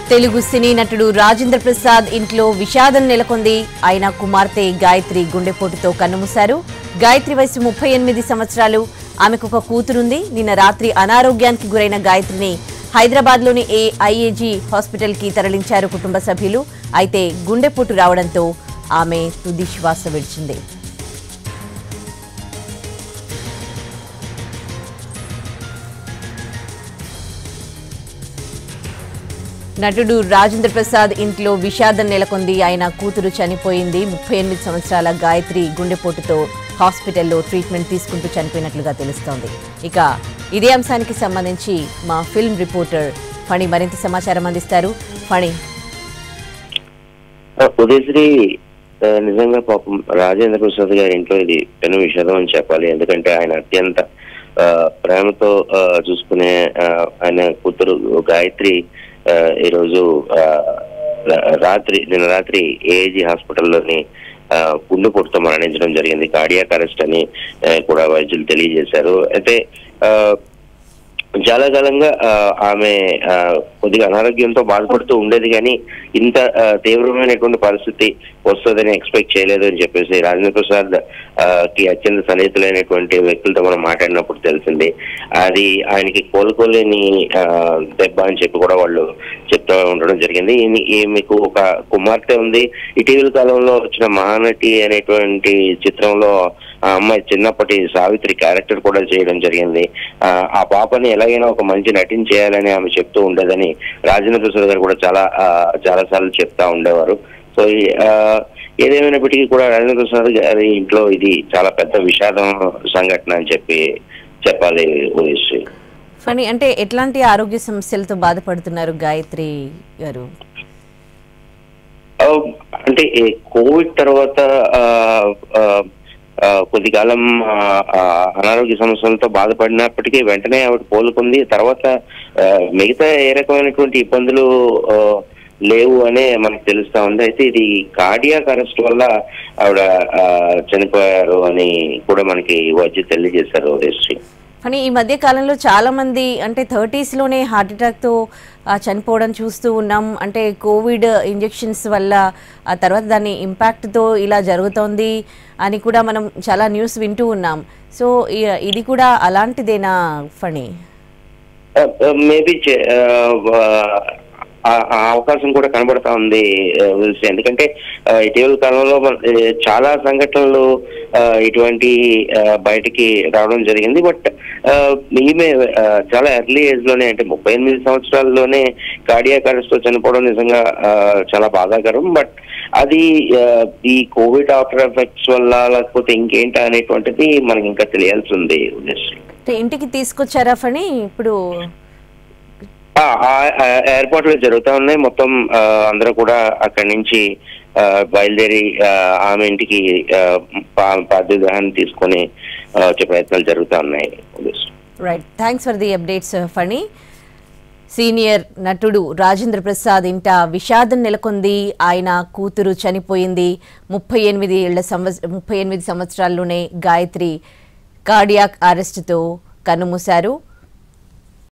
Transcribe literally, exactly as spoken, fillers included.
తెలుగు సినీ నటుడు రాజేంద్ర ప్రసాద్ ఇంట్లో విషాదం నెలకొంది. ఆయన కుమార్తె గాయత్రి గుండెపోటుతో కన్నుమూశారు. గాయత్రి వయసు ముప్పై ఎనిమిది సంవత్సరాలు. ఆమెకు ఒక కూతురుంది. నిన్న రాత్రి అనారోగ్యానికి గురైన గాయత్రిని హైదరాబాద్లోని ఏ ఐఏజీ హాస్పిటల్కి తరలించారు కుటుంబ సభ్యులు. అయితే గుండెపోటు రావడంతో ఆమె తుది శ్వాస విడిచింది. నటుడు రాజేంద్ర ప్రసాద్ ఇంట్లో విషాదం నెలకొంది. ఆయన కూతురు చనిపోయింది. ముప్పై ఎనిమిది సంవత్సరాల గాయత్రి గుండెపోటుతో హాస్పిటల్లో ట్రీట్మెంట్ తీసుకుంటూ చనిపోయినట్లుగా తెలుస్తోంది. ఇక ఇదే అంశానికి సంబంధించి మా ఫిల్మ్ రిపోర్టర్ ఫణి మరింత సమాచారం అందిస్తారు. ఫణి, ఉదయశ్రీ నిజంగా పాపం రాజేంద్ర ప్రసాద్ గారి ఇంట్లో ఇది పెను విషాదం అని చెప్పాలి. ఎందుకంటే ఆయన అత్యంత ప్రేమతో చూసుకునే ఆయన కూతురు గాయత్రి ఈరోజు రాత్రి నిన్న రాత్రి ఏఐజీ హాస్పిటల్లోని గుండెపోటుతో మరణించడం జరిగింది. కార్డియాక్ అరెస్ట్ అని కూడా వైద్యులు తెలియజేశారు. అయితే చాలా కాలంగా ఆమె కొద్దిగా అనారోగ్యంతో బాధపడుతూ ఉండేది, కానీ ఇంత తీవ్రమైనటువంటి పరిస్థితి వస్తుందని ఎక్స్పెక్ట్ చేయలేదు అని చెప్పేసి రాజేంద్ర ప్రసాద్ కి అత్యంత సన్నిహితులైనటువంటి వ్యక్తులతో మనం మాట్లాడినప్పుడు తెలిసింది. అది ఆయనకి కోలుకోలేని దెబ్బ అని చెప్పి కూడా వాళ్ళు చెప్తూ ఉండడం జరిగింది. మీకు ఒక కుమార్తె ఉంది. ఇటీవల కాలంలో వచ్చిన మహానటి అనేటువంటి చిత్రంలో ఆ అమ్మాయి చిన్నప్పటి సావిత్రి క్యారెక్టర్ కూడా చేయడం జరిగింది. ఆ పాపని ఎలాగైనా ఒక మంచి నటిని చేయాలని ఆమె చెప్తూ ఉండేదని రాజేంద్ర ప్రసాద్ గారు కూడా చాలా చాలా సార్లు చెప్తా ఉండేవారు. సో ఏదేమైనప్పటికీ కూడా రాజేంద్ర ప్రసాద్ గారి ఇంట్లో ఇది చాలా పెద్ద విషాదం సంఘటన అని చెప్పి చెప్పాలి. ఉదయశ్రీ, ఫణి, అంటే ఎట్లాంటి ఆరోగ్య సమస్యలతో బాధపడుతున్నారు గాయత్రి గారు? అంటే కోవిడ్ తర్వాత కొద్ది కాలం అనారోగ్య సమస్యలతో బాధపడినప్పటికీ వెంటనే ఆవిడ కోలుకుంది. తర్వాత మిగతా ఏ రకమైనటువంటి ఇబ్బందులు లేవు అనే మనకు తెలుస్తా ఉంది. అయితే ఇది కార్డియాక్ అరెస్ట్ వల్ల ఆవిడ చనిపోయారు అని కూడా మనకి వైద్యులు తెలియజేశారు. శ్రీ, కానీ ఈ మధ్య కాలంలో చాలా మంది అంటే థర్టీస్ లోనే హార్ట్ అటాక్ తో చనిపోవడం చూస్తూ ఉన్నాం. అంటే కోవిడ్ ఇంజెక్షన్స్ వల్ల ఆ తర్వాత దాని ఇంపాక్ట్ తో ఇలా జరుగుతోంది అని కూడా మనం చాలా న్యూస్ వింటూ ఉన్నాం. సో ఇది కూడా అలాంటిదేనా ఫణి? మేబీ ఆ అవకాశం కూడా కనబడతా ఉంది. ఎందుకంటే ఇటీవల కాలంలో చాలా సంఘటనలు ఇటువంటి బయటికి రావడం జరిగింది. బట్ ఈమె చాలా ఎర్లీ ఏజ్ లోనే, అంటే ముప్పై ఎనిమిది సంవత్సరాల్లోనే కార్డియాక్ అరెస్ట్ తో చనిపోవడం నిజంగా చాలా బాధాకరం. బట్ అది ఈ కోవిడ్ ఆఫ్టర్ ఎఫెక్ట్స్ వల్ల లేకపోతే ఇంకేంటా అనేటువంటిది మనకి ఇంకా తెలియాల్సి ఉంది. ఇంటికి తీసుకొచ్చారా ఫణి? ఇప్పుడు ఎయిర్పోర్ట్ లో జరుగుతా ఉన్నాయి. మొత్తం అందరూ కూడా అక్కడి నుంచి బయలుదేరి ఆమె ఇంటికి పార్థివాన్ని తీసుకొని వచ్చే ప్రయత్నాలు జరుగుతూ ఉన్నాయి. Right, thanks for the updates Phani. సీనియర్ నటుడు రాజేంద్ర ప్రసాద్ ఇంట విషాదం నెలకొంది. ఆయన కూతురు చనిపోయింది. ముప్పై ఎనిమిది ఏళ్ల సంవత్సర ముప్పై ఎనిమిది సంవత్సరాల్లోనే గాయత్రి కార్డియాక్ అరెస్టుతో కన్నుమూశారు.